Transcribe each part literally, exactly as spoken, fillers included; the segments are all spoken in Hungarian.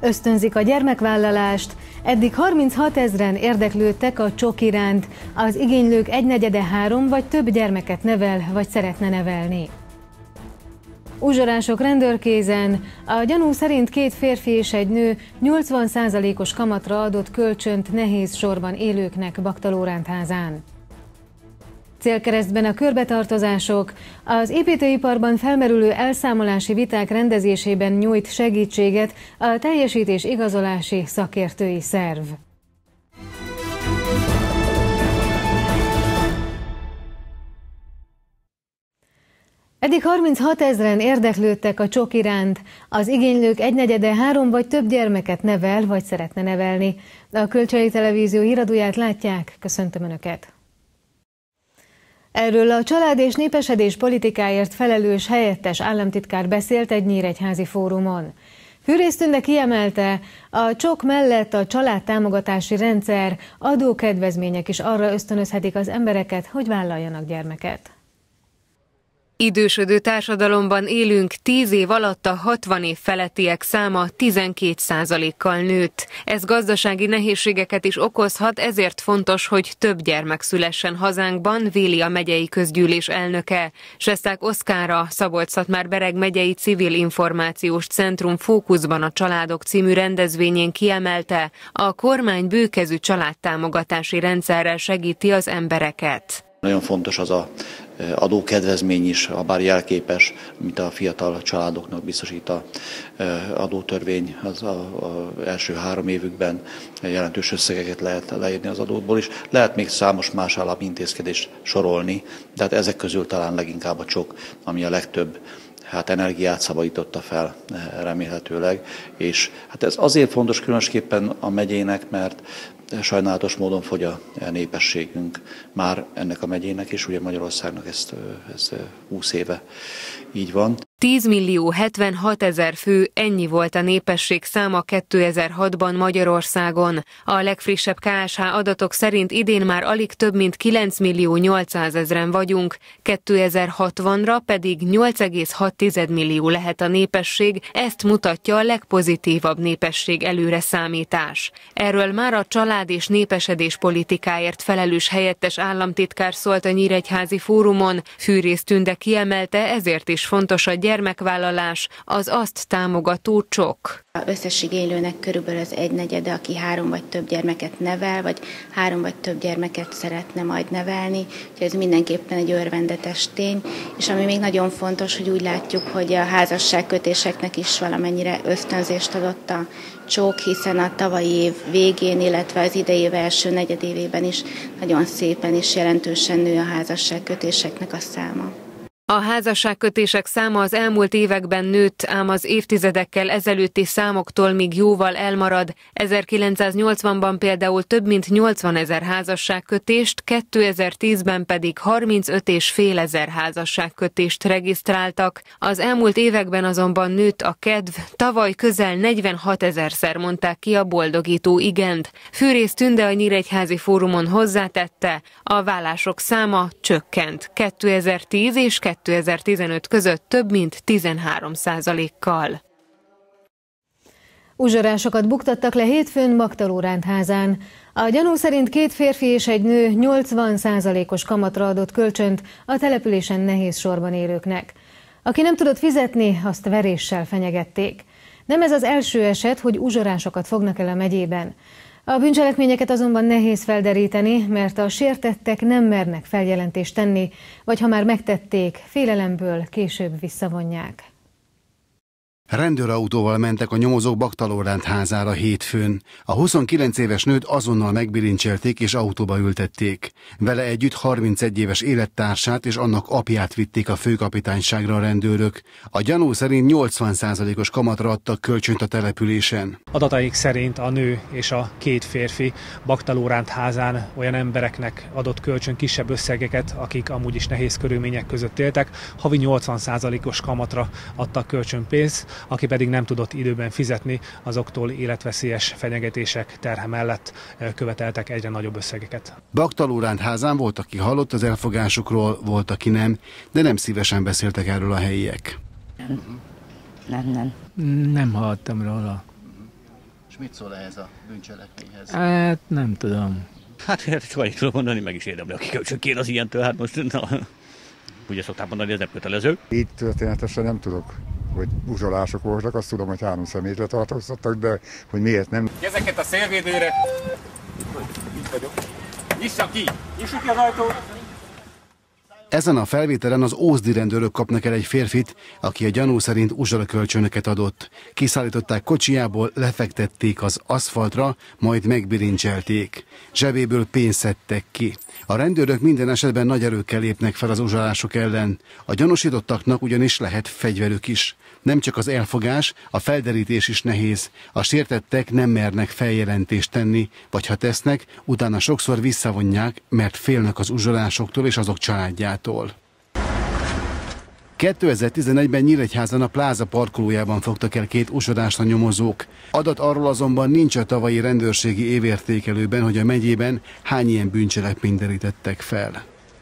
ösztönzik a gyermekvállalást, eddig harminchat ezren érdeklődtek a csok iránt, az igénylők egynegyede három vagy több gyermeket nevel vagy szeretne nevelni. Uzsorások rendőrkézen, a gyanú szerint két férfi és egy nő nyolcvan százalékos kamatra adott kölcsönt nehéz sorban élőknek Baktalórándházán. Célkeresztben a körbetartozások, az építőiparban felmerülő elszámolási viták rendezésében nyújt segítséget a teljesítés igazolási szakértői szerv. Eddig harminchat ezren érdeklődtek a csok iránt, az igénylők egynegyede három vagy több gyermeket nevel vagy szeretne nevelni. A Kölcsei Televízió híradóját látják, köszöntöm Önöket! Erről a család és népesedés politikáért felelős helyettes államtitkár beszélt egy nyíregyházi fórumon. Fűrész Tünde kiemelte, a csok mellett a családtámogatási rendszer, adókedvezmények is arra ösztönözhetik az embereket, hogy vállaljanak gyermeket. Idősödő társadalomban élünk, tíz év alatt a hatvan év felettiek száma tizenkét százalékkal nőtt. Ez gazdasági nehézségeket is okozhat, ezért fontos, hogy több gyermek szülessen hazánkban, véli a megyei közgyűlés elnöke. Sesták Oszkára, Szabolcs-Szatmár-Bereg megyei Civil Információs Centrum Fókuszban a Családok című rendezvényén kiemelte, a kormány bőkezű családtámogatási rendszerrel segíti az embereket. Nagyon fontos az a adókedvezmény is, ha bár jelképes, mint a fiatal családoknak biztosít a adótörvény, az a, a első három évükben jelentős összegeket lehet leírni az adóból is. Lehet még számos más állami intézkedést sorolni, de hát ezek közül talán leginkább a csok, ami a legtöbb hát energiát szabadította fel remélhetőleg, és hát ez azért fontos különösképpen a megyének, mert sajnálatos módon fogy a népességünk már ennek a megyének, és ugye Magyarországnak ez, ez húsz éve így van. tíz millió hetvenhat ezer fő, ennyi volt a népesség száma kétezer-hatban Magyarországon. A legfrissebb ká es há adatok szerint idén már alig több mint kilenc millió nyolcszáz ezren vagyunk, kétezer-hatvanra pedig nyolc egész hat millió lehet a népesség, ezt mutatja a legpozitívabb népesség előreszámítás. Erről már a család és népesedés politikáért felelős helyettes államtitkár szólt a nyíregyházi fórumon. Fűrész Tünde kiemelte, ezért is fontos a gyermekvállalás, az azt támogató csok. Az összes igénylőnek körülbelül az egynegyede, aki három vagy több gyermeket nevel, vagy három vagy több gyermeket szeretne majd nevelni, úgyhogy ez mindenképpen egy örvendetes tény. És ami még nagyon fontos, hogy úgy látjuk, hogy a házasságkötéseknek is valamennyire ösztönzést adott a csok, hiszen a tavalyi év végén, illetve az idei év első negyedévében is nagyon szépen és jelentősen nő a házasságkötéseknek a száma. A házasságkötések száma az elmúlt években nőtt, ám az évtizedekkel ezelőtti számoktól még jóval elmarad. ezerkilencszáznyolcvanban például több mint nyolcvanezer házasságkötést, kétezer-tízben pedig harmincöt és fél ezer házasságkötést regisztráltak. Az elmúlt években azonban nőtt a kedv, tavaly közel negyvenhat ezerszer mondták ki a boldogító igent. Fűrész Tünde a nyíregyházi fórumon hozzátette, a vállások száma csökkent kétezer-tíz és kétezer-tizenöt között több mint tizenhárom százalékkal. Uzsorásokat buktattak le hétfőn Baktalórándházán. A gyanú szerint két férfi és egy nő nyolcvan százalékos kamatra adott kölcsönt a településen nehéz sorban élőknek. Aki nem tudott fizetni, azt veréssel fenyegették. Nem ez az első eset, hogy uzsorásokat fognak el a megyében. A bűncselekményeket azonban nehéz felderíteni, mert a sértettek nem mernek feljelentést tenni, vagy ha már megtették, félelemből később visszavonják. Rendőrautóval mentek a nyomozók Baktalórándházára hétfőn. A huszonkilenc éves nőt azonnal megbilincselték és autóba ültették. Vele együtt harmincegy éves élettársát és annak apját vitték a főkapitányságra a rendőrök. A gyanú szerint nyolcvan százalékos kamatra adtak kölcsönt a településen. Adataik szerint a nő és a két férfi Baktalórándházán olyan embereknek adott kölcsön kisebb összegeket, akik amúgy is nehéz körülmények között éltek. Havi nyolcvan százalékos kamatra adtak kölcsönpénzt. Aki pedig nem tudott időben fizetni, azoktól életveszélyes fenyegetések terhe mellett követeltek egyre nagyobb összegeket. Baktalórándházán volt, aki hallott az elfogásukról, volt, aki nem, de nem szívesen beszéltek erről a helyiek. Nem, nem, nem. Nem hallottam róla. És mit szól ehhez a bűncselekményhez? Hát nem tudom. Hát ezt vagy tudom mondani, meg is érdemli, aki kölcsön kér az ilyentől, hát most na, ugye szokták mondani, ez nem kötelező. Így történetesen nem tudok, hogy uzsolások voltak, azt tudom, hogy három személyt letartóztattak, de hogy miért nem. Ezeket a szélvédőre. Itt vagyok. Nyissa ki! Nyissuk ki az ajtót! Ezen a felvételen az ózdi rendőrök kapnak el egy férfit, aki a gyanú szerint uzsorakölcsönöket adott. Kiszállították kocsijából, lefektették az aszfaltra, majd megbirincselték. Zsebéből pénzt szedtek ki. A rendőrök minden esetben nagy erőkkel lépnek fel az uzsolások ellen. A gyanúsítottaknak ugyanis lehet fegyverük is. Nem csak az elfogás, a felderítés is nehéz. A sértettek nem mernek feljelentést tenni, vagy ha tesznek, utána sokszor visszavonják, mert félnek az uzsolásoktól és azok családjától. kétezer-tizenegyben Nyíregyházan a Pláza parkolójában fogtak el két uzsodást a nyomozók. Adat arról azonban nincs a tavalyi rendőrségi évértékelőben, hogy a megyében hány ilyen bűncselekményt derítettek fel.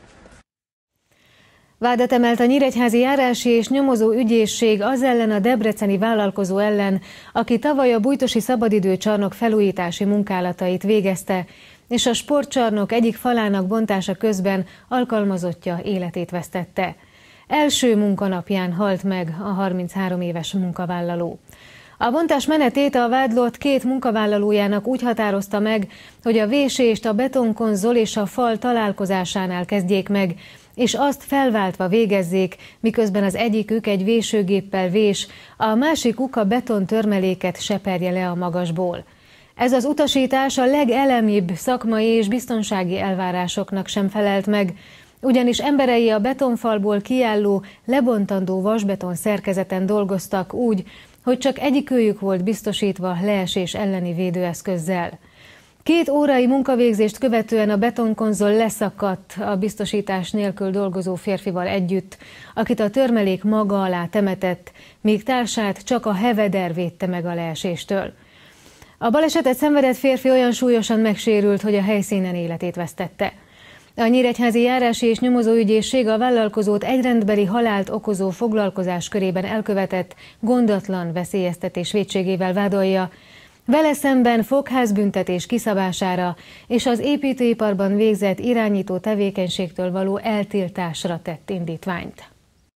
Vádat emelt a nyíregyházi járási és nyomozó ügyészség az ellen a debreceni vállalkozó ellen, aki tavaly a Bújtosi szabadidőcsarnok felújítási munkálatait végezte, és a sportcsarnok egyik falának bontása közben alkalmazottja életét vesztette. Első munkanapján halt meg a harminchárom éves munkavállaló. A bontás menetét a vádlott két munkavállalójának úgy határozta meg, hogy a vésést a betonkonzol és a fal találkozásánál kezdjék meg, és azt felváltva végezzék, miközben az egyikük egy vésőgéppel vés, a másikuk a betontörmeléket seperje le a magasból. Ez az utasítás a legelemibb szakmai és biztonsági elvárásoknak sem felelt meg, ugyanis emberei a betonfalból kiálló, lebontandó vasbeton szerkezeten dolgoztak úgy, hogy csak egyikőjük volt biztosítva leesés elleni védőeszközzel. Két órai munkavégzést követően a betonkonzol leszakadt a biztosítás nélkül dolgozó férfival együtt, akit a törmelék maga alá temetett, míg társát csak a heveder védte meg a leeséstől. A balesetet szenvedett férfi olyan súlyosan megsérült, hogy a helyszínen életét vesztette. A nyíregyházi járási és nyomozóügyészség a vállalkozót egyrendbeli halált okozó foglalkozás körében elkövetett gondatlan veszélyeztetés vétségével vádolja, vele szemben fogházbüntetés kiszabására és az építőiparban végzett irányító tevékenységtől való eltiltásra tett indítványt.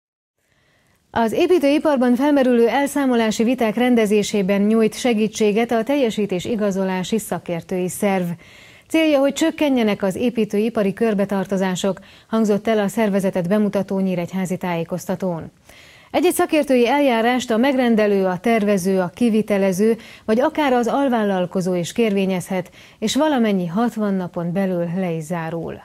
Az építőiparban felmerülő elszámolási viták rendezésében nyújt segítséget a teljesítés igazolási szakértői szerv. Célja, hogy csökkenjenek az építőipari körbetartozások, hangzott el a szervezetet bemutató nyíregyházi tájékoztatón. Egy-egy szakértői eljárást a megrendelő, a tervező, a kivitelező, vagy akár az alvállalkozó is kérvényezhet, és valamennyi hatvan napon belül le is zárul.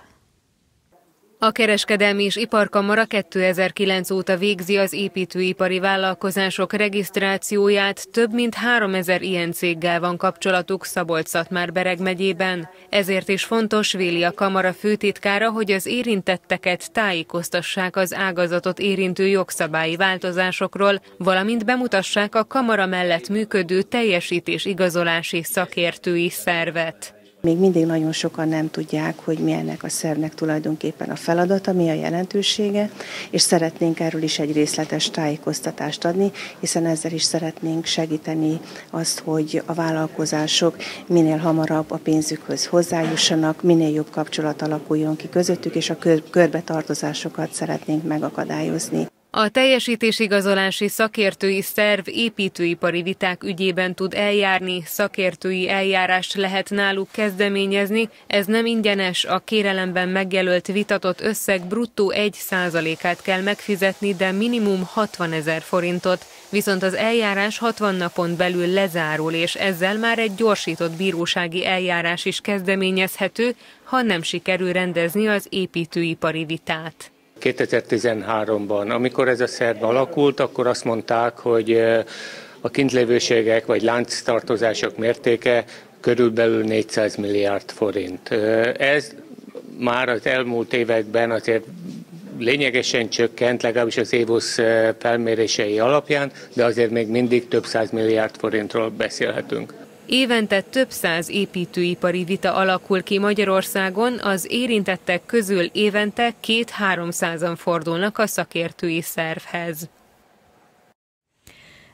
A Kereskedelmi és Iparkamara kétezer-kilenc óta végzi az építőipari vállalkozások regisztrációját, több mint háromezer ilyen céggel van kapcsolatuk Szabolcs-Szatmár-Bereg megyében. Ezért is fontos, véli a kamara főtitkára, hogy az érintetteket tájékoztassák az ágazatot érintő jogszabályi változásokról, valamint bemutassák a kamara mellett működő teljesítés-igazolási szakértői szervet. Még mindig nagyon sokan nem tudják, hogy mi ennek a szervnek tulajdonképpen a feladata, mi a jelentősége, és szeretnénk erről is egy részletes tájékoztatást adni, hiszen ezzel is szeretnénk segíteni azt, hogy a vállalkozások minél hamarabb a pénzükhöz hozzájussanak, minél jobb kapcsolat alakuljon ki közöttük, és a körbetartozásokat szeretnénk megakadályozni. A teljesítésigazolási szakértői szerv építőipari viták ügyében tud eljárni, szakértői eljárást lehet náluk kezdeményezni, ez nem ingyenes, a kérelemben megjelölt vitatott összeg bruttó egy százalékát kell megfizetni, de minimum hatvanezer forintot, viszont az eljárás hatvan napon belül lezárul, és ezzel már egy gyorsított bírósági eljárás is kezdeményezhető, ha nem sikerül rendezni az építőipari vitát. kétezer-tizenháromban, amikor ez a szerv alakult, akkor azt mondták, hogy a kintlévőségek vagy lánctartozások mértéke körülbelül négyszáz milliárd forint. Ez már az elmúlt években azért lényegesen csökkent, legalábbis az évusz felmérései alapján, de azért még mindig több száz milliárd forintról beszélhetünk. Évente több száz építőipari vita alakul ki Magyarországon, az érintettek közül évente két-háromszázan fordulnak a szakértői szervhez.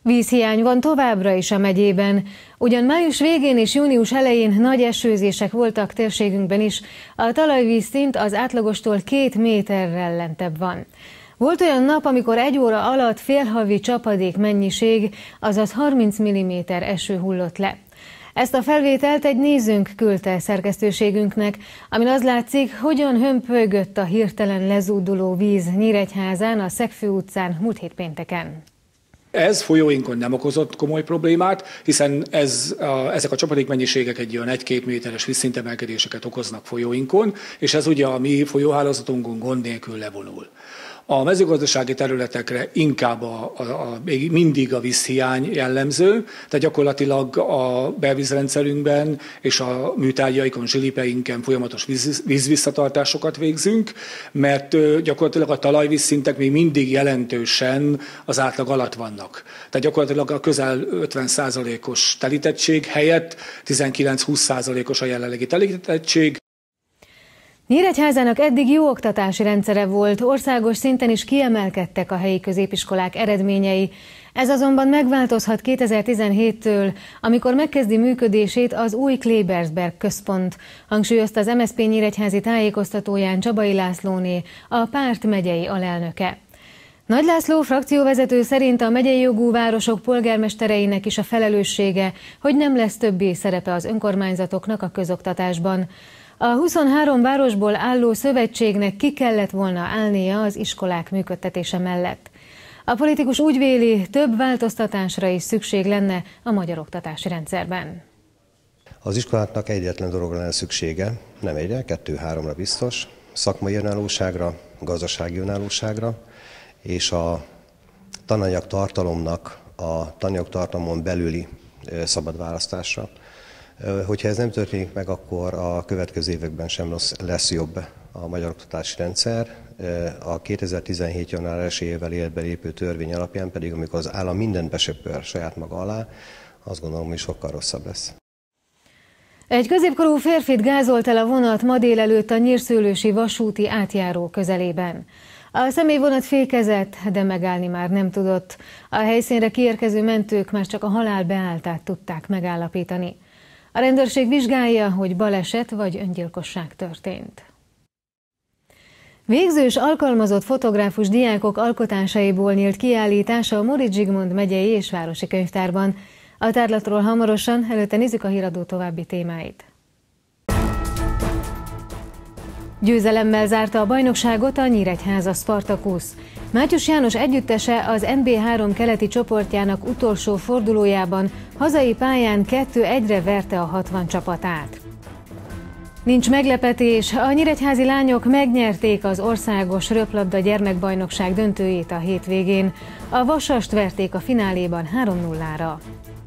Vízhiány van továbbra is a megyében. Ugyan május végén és június elején nagy esőzések voltak térségünkben is, a talajvízszint az átlagostól két méterrel lentebb van. Volt olyan nap, amikor egy óra alatt félhavi csapadék mennyiség, azaz harminc milliméter eső hullott le. Ezt a felvételt egy nézőnk küldte szerkesztőségünknek, amin az látszik, hogyan hömpölygött a hirtelen lezúduló víz Nyíregyházán, a Szegfő utcán múlt hét pénteken. Ez folyóinkon nem okozott komoly problémát, hiszen ez, a, ezek a csapadékmennyiségek egy olyan egy-két méteres vízszintemelkedéseket okoznak folyóinkon, és ez ugye a mi folyóhálózatunkon gond nélkül levonul. A mezőgazdasági területekre inkább a, a, a, mindig a vízhiány jellemző, tehát gyakorlatilag a belvízrendszerünkben és a műtárgyaikon, zsilipeinken folyamatos víz, vízvisszatartásokat végzünk, mert gyakorlatilag a talajvízszintek még mindig jelentősen az átlag alatt vannak. Tehát gyakorlatilag a közel ötven százalékos telítettség helyett tizenkilenc-húsz százalékos a jelenlegi telítettség. Nyíregyházának eddig jó oktatási rendszere volt, országos szinten is kiemelkedtek a helyi középiskolák eredményei. Ez azonban megváltozhat kétezer-tizenhéttől, amikor megkezdi működését az új Klebersberg központ, hangsúlyozta az em es zé pé nyíregyházi tájékoztatóján Csabai Lászlóné, a párt megyei alelnöke. Nagy László frakcióvezető szerint a megyei jogú városok polgármestereinek is a felelőssége, hogy nem lesz többé szerepe az önkormányzatoknak a közoktatásban. A huszonhárom városból álló szövetségnek ki kellett volna állnia az iskolák működtetése mellett. A politikus úgy véli, több változtatásra is szükség lenne a magyar oktatási rendszerben. Az iskoláknak egyetlen dologra lenne szüksége, nem egyre, kettő-háromra biztos, szakmai önállóságra, gazdasági önállóságra, és a tananyag tartalomnak a tananyag tartalmon belüli szabad választásra. Hogyha ez nem történik meg, akkor a következő években sem lesz jobb a magyar oktatási rendszer. A kétezer-tizenhét. január elsejével életbe lépő törvény alapján pedig, amikor az állam mindent besöpör saját maga alá, azt gondolom, hogy sokkal rosszabb lesz. Egy középkorú férfit gázolt el a vonat ma délelőtt a nyírszőlősi vasúti átjáró közelében. A személyvonat fékezett, de megállni már nem tudott. A helyszínre kiérkező mentők már csak a halál beálltát tudták megállapítani. A rendőrség vizsgálja, hogy baleset vagy öngyilkosság történt. Végzős alkalmazott fotográfus diákok alkotásaiból nyílt kiállítás a Móricz Zsigmond megyei és városi könyvtárban. A tárlatról hamarosan, előtte nézzük a híradó további témáit. Győzelemmel zárta a bajnokságot a Nyíregyháza Spartakusz. Mátyus János együttese az en bé három keleti csoportjának utolsó fordulójában hazai pályán kettő egyre verte a hatvan csapatát. Nincs meglepetés, a nyíregyházi lányok megnyerték az országos röplabda gyermekbajnokság döntőjét a hétvégén. A Vasast verték a fináléban három nullára.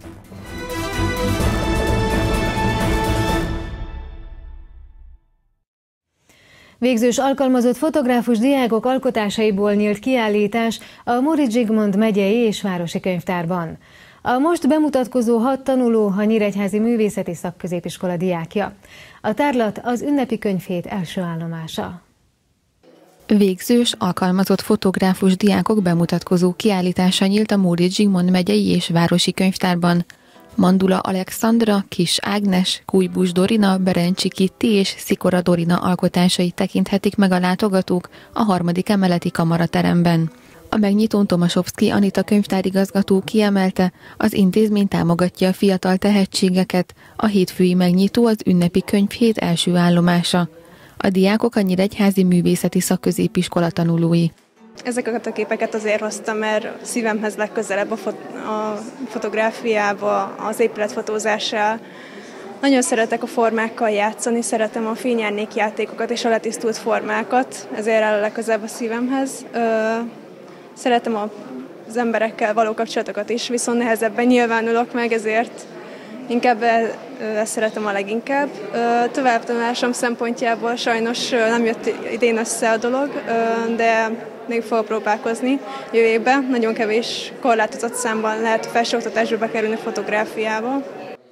Végzős alkalmazott fotográfus diákok alkotásaiból nyílt kiállítás a Móricz Zsigmond megyei és városi könyvtárban. A most bemutatkozó hat tanuló a Nyíregyházi Művészeti Szakközépiskola diákja. A tárlat az ünnepi könyvhét első állomása. Végzős, alkalmazott fotográfus diákok bemutatkozó kiállítása nyílt a Móricz Zsigmond megyei és városi könyvtárban. Mandula Alexandra, Kis Ágnes, Kújbus Dorina, Berencsi Kitti és Szikora Dorina alkotásait tekinthetik meg a látogatók a harmadik emeleti kamarateremben. A megnyitón Tomasovszki Anita könyvtárigazgató kiemelte, az intézmény támogatja a fiatal tehetségeket, a hétfői megnyitó az ünnepi könyvhét első állomása. A diákok a Nyíregyházi Művészeti Szakközépiskola tanulói. Ezeket a képeket azért hoztam, mert szívemhez legközelebb a, fot- a fotográfiába, az épületfotózással. Nagyon szeretek a formákkal játszani, szeretem a fényárnyék játékokat és a letisztult formákat, ezért áll a legközelebb a szívemhez. Ö, szeretem az emberekkel való kapcsolatokat is, viszont nehezebben nyilvánulok meg, ezért inkább ezt szeretem a leginkább. Továbbtanulásom szempontjából sajnos nem jött idén össze a dolog, de még fogok próbálkozni jövő évben. Nagyon kevés korlátozott számban lehet felsőoktatásba bekerülni fotográfiába.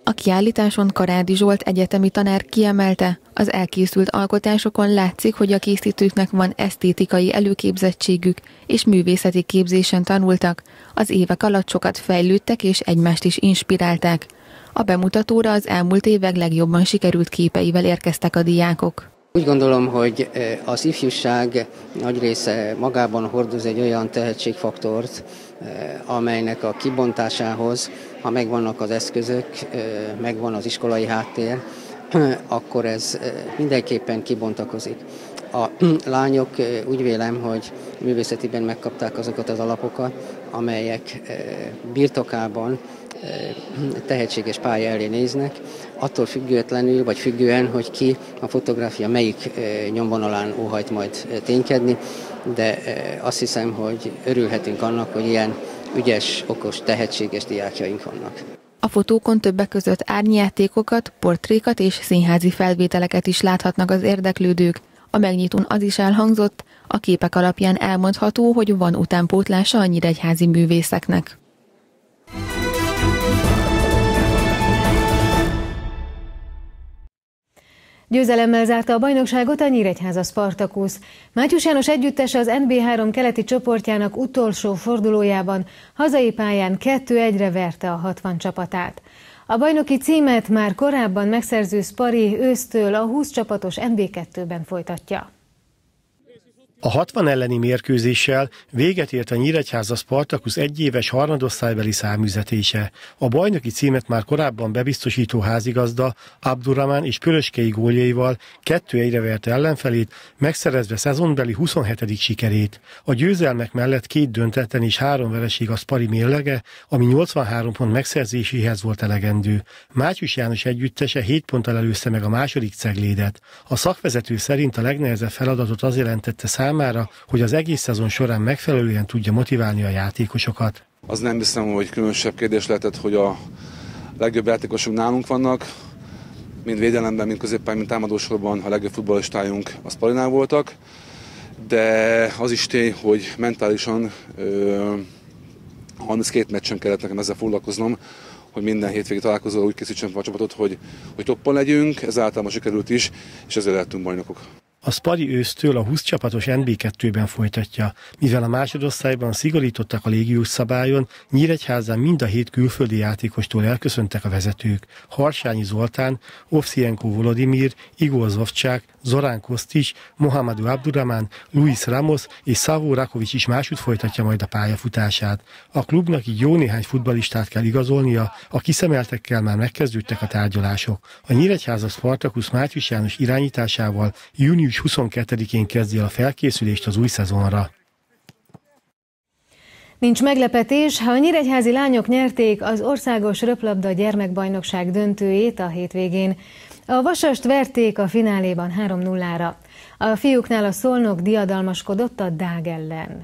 A kiállításon Karádi Zsolt egyetemi tanár kiemelte, az elkészült alkotásokon látszik, hogy a készítőknek van esztétikai előképzettségük, és művészeti képzésen tanultak, az évek alatt sokat fejlődtek és egymást is inspirálták. A bemutatóra az elmúlt évek legjobban sikerült képeivel érkeztek a diákok. Úgy gondolom, hogy az ifjúság nagy része magában hordoz egy olyan tehetségfaktort, amelynek a kibontásához, ha megvannak az eszközök, megvan az iskolai háttér, akkor ez mindenképpen kibontakozik. A lányok úgy vélem, hogy művészetiben megkapták azokat az alapokat, amelyek birtokában tehetséges pálya elé néznek, attól függetlenül, vagy függően, hogy ki a fotográfia melyik nyomvonalán óhajt majd ténykedni, de azt hiszem, hogy örülhetünk annak, hogy ilyen ügyes, okos, tehetséges diákjaink vannak. A fotókon többek között árnyjátékokat, portrékat és színházi felvételeket is láthatnak az érdeklődők. A megnyitón az is elhangzott, a képek alapján elmondható, hogy van utánpótlása a nyíregyházi művészeknek. Győzelemmel zárta a bajnokságot a Nyíregyháza Spartakusz. Mátyus János együttese az en bé három keleti csoportjának utolsó fordulójában hazai pályán kettő egyre verte a hatvan csapatát. A bajnoki címet már korábban megszerző Spari ősztől a húsz csapatos en bé kettőben folytatja. A hatvan elleni mérkőzéssel véget ért a Nyíregyháza Spartakusz egyéves harmadosztálybeli száműzetése. A bajnoki címet már korábban bebiztosító házigazda Abdurrahman és Pöröskei góljaival kettő egyre verte ellenfelét, megszerezve szezonbeli huszonhetedik sikerét. A győzelmek mellett két döntetlen és három vereség a Spari mérlege, ami nyolcvanhárom pont megszerzéséhez volt elegendő. Mátyus János együttese hét ponttal előzte meg a második Ceglédet. A szakvezető szerint a legnehezebb feladatot az jelentette számára, számára, hogy az egész szezon során megfelelően tudja motiválni a játékosokat. Az nem hiszem, hogy különösebb kérdés lehetett, hogy a legjobb játékosok nálunk vannak, mind védelemben, mind középpályán, mind támadósorban a legjobb futballistájunk a Sparinál voltak, de az is tény, hogy mentálisan ö, harminckét meccsen kellett nekem ezzel foglalkoznom, hogy minden hétvégi találkozóra úgy készítsem a csapatot, hogy, hogy toppon legyünk, ez általában sikerült is, és ezzel lehetünk bajnokok. A Spari ősztől a húsz csapatos en bé kettőben folytatja. Mivel a másodosztályban szigorítottak a légiós szabályon, Nyíregyházán mind a hét külföldi játékostól elköszöntek a vezetők. Harsányi Zoltán, Ovszienko Volodimir, Igor Zovcsák, Zorán Kosztis, Mohamedou Abdurrahman, Luis Ramos és Szavó Rakovics is másút folytatja majd a pályafutását. A klubnak így jó néhány futballistát kell igazolnia, a kiszemeltekkel már megkezdődtek a tárgyalások. A Nyíregyháza Spartakusz Mátyus János irányításával június huszonkettedikén kezdi el a felkészülést az új szezonra. Nincs meglepetés, ha a nyíregyházi lányok nyerték az országos röplabda gyermekbajnokság döntőjét a hétvégén. A Vasast verték a fináléban három nullára. A fiúknál a Szolnok diadalmaskodott a Dág ellen.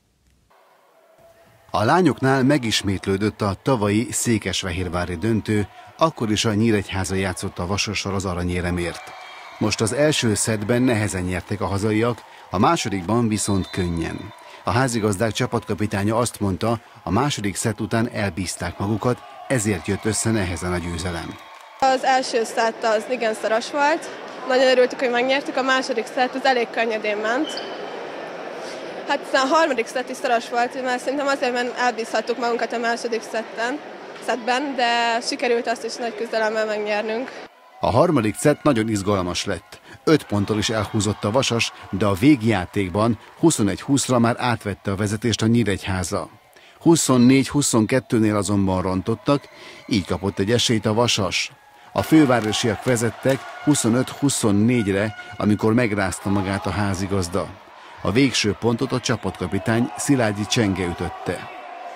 A lányoknál megismétlődött a tavalyi székesfehérvári döntő, akkor is a Nyíregyháza játszott a Vasassal az aranyéremért. Most az első szettben nehezen nyertek a hazaiak, a másodikban viszont könnyen. A házigazdák csapatkapitánya azt mondta, a második szett után elbízták magukat, ezért jött össze nehezen a győzelem. Az első szett az igen szoros volt, nagyon örültük, hogy megnyertük, a második szett az elég könnyedén ment. Hát a harmadik szett is szoros volt, mert szerintem azért, mert elbízhattuk magunkat a második szetten, szettben, de sikerült azt is nagy küzdelemmel megnyernünk. A harmadik szett nagyon izgalmas lett. Öt ponttal is elhúzott a Vasas, de a végjátékban huszonegy húszra már átvette a vezetést a Nyíregyháza. huszonnégy huszonkettőnél azonban rontottak, így kapott egy esélyt a Vasas. A fővárosiak vezettek huszonöt huszonnégyre, amikor megrázta magát a házigazda. A végső pontot a csapatkapitány Szilágyi Csenge ütötte.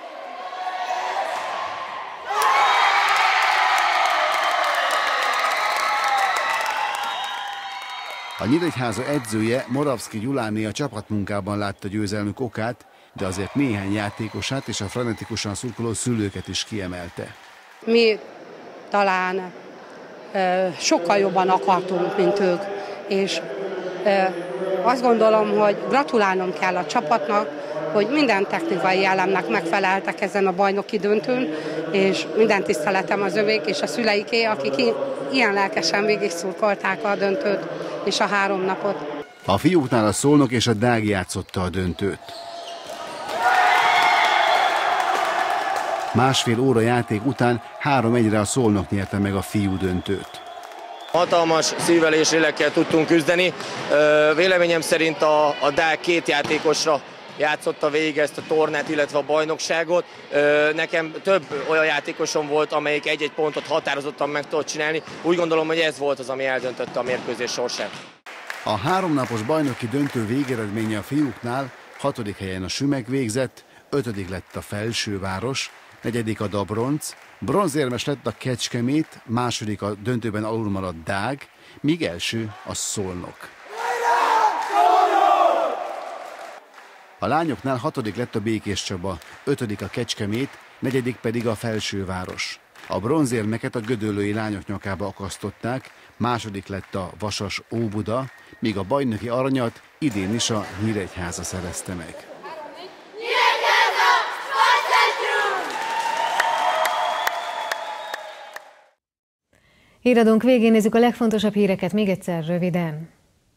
A Nyíregyháza edzője, Moravszky Gyuláné a csapatmunkában látta győzelmük okát, de azért néhány játékosát és a frenetikusan szurkoló szülőket is kiemelte. Mi talán e, sokkal jobban akartunk, mint ők, és e, azt gondolom, hogy gratulálnom kell a csapatnak, hogy minden technikai elemnek megfeleltek ezen a bajnoki döntőn, és minden tiszteletem az övék és a szüleiké, akik ilyen lelkesen végig szurkolták a döntőt és a három napot. A fiúknál a Szolnok és a Dág játszotta a döntőt. Másfél óra játék után három egyre a Szolnok nyerte meg a fiú döntőt. Hatalmas szívvel és lélekkel tudtunk küzdeni. Véleményem szerint a, a Dág két játékosra játszotta végig ezt a tornát, illetve a bajnokságot. Nekem több olyan játékosom volt, amelyik egy-egy pontot határozottan meg tudott csinálni. Úgy gondolom, hogy ez volt az, ami eldöntötte a mérkőzés sorsát. A háromnapos bajnoki döntő végeredménye a fiúknál: hatodik helyen a Sümeg végzett, ötödik lett a Felsőváros, negyedik a Dabronc, bronzérmes lett a Kecskemét, második a döntőben alulmaradt Dág, míg első a Szolnok. A lányoknál hatodik lett a Békéscsaba, ötödik a Kecskemét, negyedik pedig a Felsőváros. A bronzérmeket a gödöllői lányok nyakába akasztották, második lett a Vasas Óbuda, míg a bajnoki aranyat idén is a Nyíregyháza szerezte meg. Híradónk végén nézzük a legfontosabb híreket még egyszer röviden.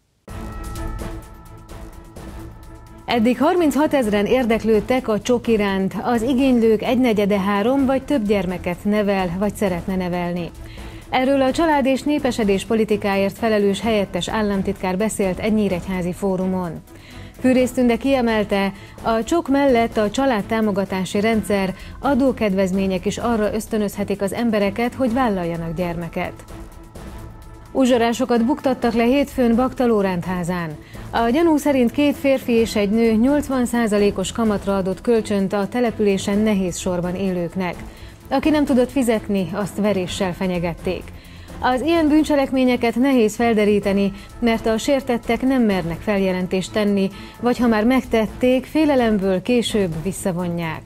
Eddig harminchat ezren érdeklődtek a csok iránt. Az igénylők egynegyede három vagy több gyermeket nevel vagy szeretne nevelni. Erről a család és népesedés politikáért felelős helyettes államtitkár beszélt egy nyíregyházi fórumon. Fűrész Tünde kiemelte, a csok mellett a családtámogatási rendszer, adókedvezmények is arra ösztönözhetik az embereket, hogy vállaljanak gyermeket. Uzsorásokat buktattak le hétfőn Baktalórándházán. A gyanú szerint két férfi és egy nő nyolcvan százalékos kamatra adott kölcsönt a településen nehéz sorban élőknek. Aki nem tudott fizetni, azt veréssel fenyegették. Az ilyen bűncselekményeket nehéz felderíteni, mert a sértettek nem mernek feljelentést tenni, vagy ha már megtették, félelemből később visszavonják.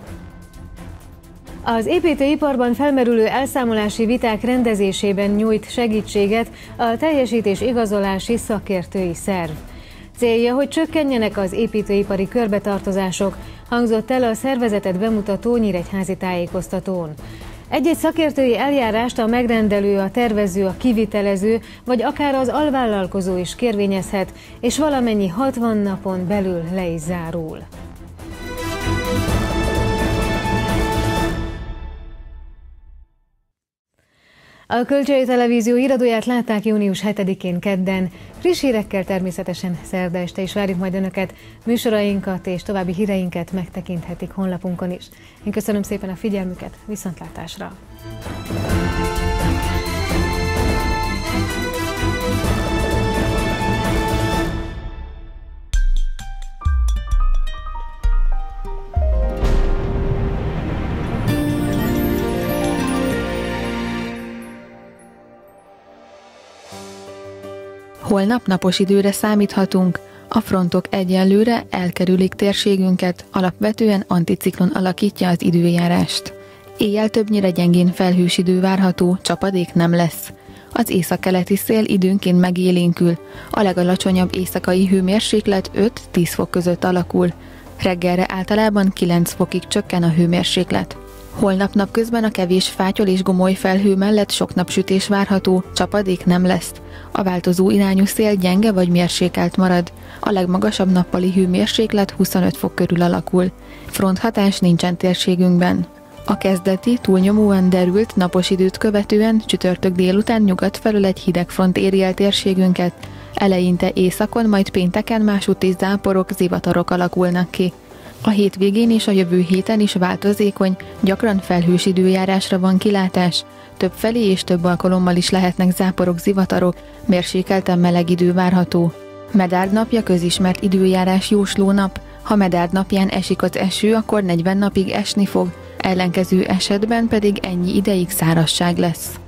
Az építőiparban felmerülő elszámolási viták rendezésében nyújt segítséget a teljesítés igazolási szakértői szerv. Célja, hogy csökkenjenek az építőipari körbetartozások, hangzott el a szervezetet bemutató nyíregyházi tájékoztatón. Egy-egy szakértői eljárást a megrendelő, a tervező, a kivitelező, vagy akár az alvállalkozó is kérvényezhet, és valamennyi hatvan napon belül le is zárul. A Kölcsei Televízió híradóját látták június hetedikén kedden. Friss hírekkel természetesen szerda este is várjuk majd Önöket. Műsorainkat és további híreinket megtekinthetik honlapunkon is. Én köszönöm szépen a figyelmüket, viszontlátásra! Holnap napos időre számíthatunk, a frontok egyenlőre elkerülik térségünket, alapvetően anticiklon alakítja az időjárást. Éjjel többnyire gyengén felhős idő várható, csapadék nem lesz. Az északkeleti szél időnként megélénkül, a legalacsonyabb éjszakai hőmérséklet öt-tíz fok között alakul. Reggelre általában kilenc fokig csökken a hőmérséklet. Holnap napközben a kevés fátyol és gomoly felhő mellett sok napsütés várható, csapadék nem lesz. A változó irányú szél gyenge vagy mérsékelt marad. A legmagasabb nappali hőmérséklet huszonöt fok körül alakul. Fronthatás nincsen térségünkben. A kezdeti, túlnyomóan derült napos időt követően csütörtök délután nyugat felől egy hideg front éri el térségünket. Eleinte északon, majd pénteken másúti záporok, zivatarok alakulnak ki. A hétvégén és a jövő héten is változékony, gyakran felhős időjárásra van kilátás. Többfelé és több alkalommal is lehetnek záporok, zivatarok, mérsékelten meleg idő várható. Medárd napja közismert időjárás jósló nap. Ha medárd napján esik az eső, akkor negyven napig esni fog, ellenkező esetben pedig ennyi ideig szárazság lesz.